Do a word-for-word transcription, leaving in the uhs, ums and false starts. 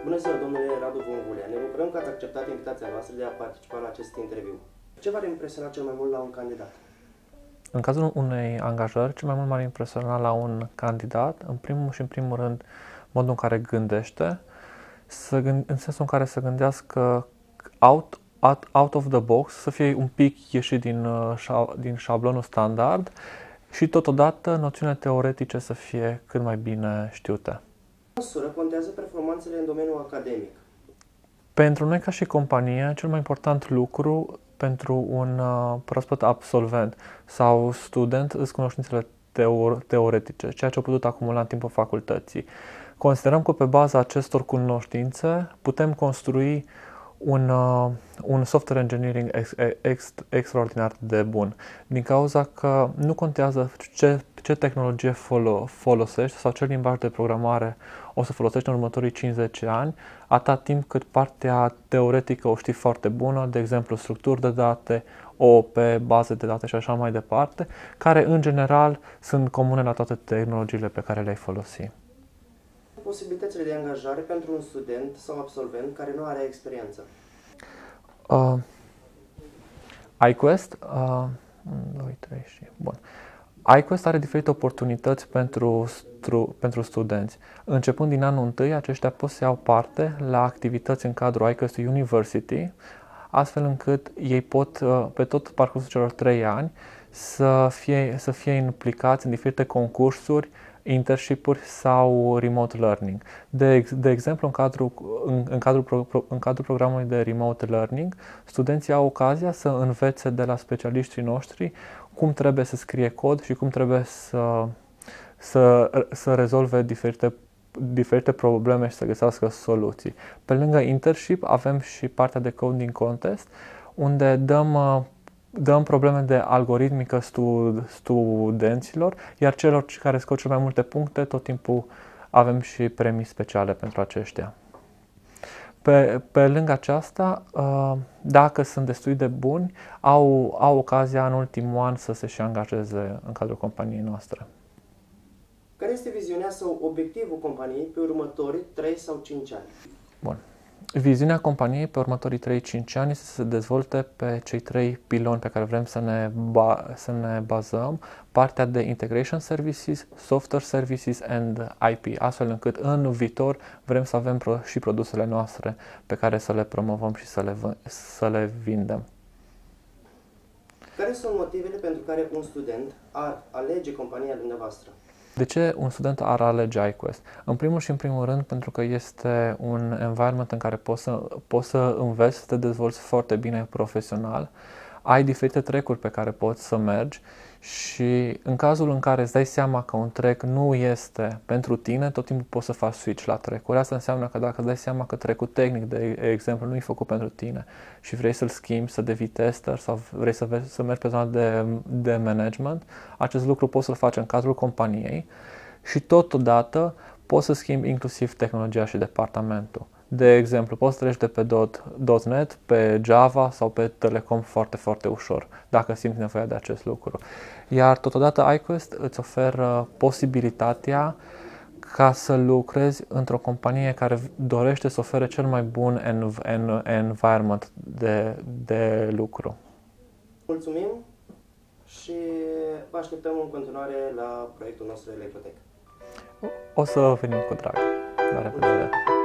Bună ziua, domnule Radu Vonvulea. Ne bucurăm că ați acceptat invitația noastră de a participa la acest interviu. Ce v-ar impresiona cel mai mult la un candidat? În cazul unei angajări, cel mai mult m-ar impresiona la un candidat, în primul și în primul rând, modul în care gândește, să gând, în sensul în care să gândească out, out, out of the box, să fie un pic ieșit din, din șablonul standard și totodată noțiunile teoretice să fie cât mai bine știute. În măsură contează performanțele în domeniul academic? Pentru noi ca și companie, cel mai important lucru pentru un uh, proaspăt absolvent sau student sunt cunoștințele teor- teoretice, ceea ce au putut acumula în timpul facultății. Considerăm că pe baza acestor cunoștințe putem construi un, uh, un software engineering ex, ex, extraordinar de bun, din cauza că nu contează ce, ce tehnologie folo, folosești sau ce limbaj de programare o să folosești în următorii cincizeci ani, atâta timp cât partea teoretică o știi foarte bună, de exemplu structuri de date, O O P, baze de date și așa mai departe, care în general sunt comune la toate tehnologiile pe care le-ai folosi. Posibilitățile de angajare pentru un student sau absolvent care nu are experiență? Uh, iQuest, uh, unu, doi, trei și... Bun. iQuest are diferite oportunități pentru, stru, pentru studenți. Începând din anul întâi, aceștia pot să iau parte la activități în cadrul iQuest University, astfel încât ei pot, pe tot parcursul celor trei ani, să fie, să fie implicați în diferite concursuri, internship-uri sau remote learning. De, de exemplu, în cadrul, în, în, cadrul, în cadrul programului de remote learning, studenții au ocazia să învețe de la specialiștii noștri cum trebuie să scrie cod și cum trebuie să, să, să rezolve diferite, diferite probleme și să găsească soluții. Pe lângă internship avem și partea de coding contest, unde dăm, dăm probleme de algoritmică stud, studenților, iar celor care scot cel mai multe puncte, tot timpul avem și premii speciale pentru aceștia. Pe, pe lângă aceasta, dacă sunt destul de buni, au, au ocazia în ultimul an să se și angajeze în cadrul companiei noastre. Care este viziunea sau obiectivul companiei pe următorii trei sau cinci ani? Bun. Viziunea companiei pe următorii trei cinci ani este să se dezvolte pe cei trei piloni pe care vrem să ne, ba- să ne bazăm, partea de integration services, software services and I P, astfel încât în viitor vrem să avem pro- și produsele noastre pe care să le promovăm și să le, să le vindem. Care sunt motivele pentru care un student ar alege compania dumneavoastră? De ce un student ar alege iQuest? În primul și în primul rând pentru că este un environment în care poți să, poți să înveți, să te dezvolți foarte bine profesional, ai diferite track-uri pe care poți să mergi și în cazul în care îți dai seama că un track nu este pentru tine, tot timpul poți să faci switch la track-uri. Asta înseamnă că dacă îți dai seama că track-ul tehnic, de exemplu, nu e făcut pentru tine și vrei să-l schimbi, să devii tester sau vrei să, vezi, să mergi pe zona de, de management, acest lucru poți să-l faci în cadrul companiei și totodată poți să schimbi inclusiv tehnologia și departamentul. De exemplu, poți să treci de pe .net, pe Java sau pe Telecom foarte, foarte ușor, dacă simți nevoia de acest lucru. Iar totodată iQuest îți oferă posibilitatea ca să lucrezi într-o companie care dorește să ofere cel mai bun env- en- environment de, de lucru. Mulțumim și vă așteptăm în continuare la proiectul nostru Electrotech. O să venim cu drag. La revedere!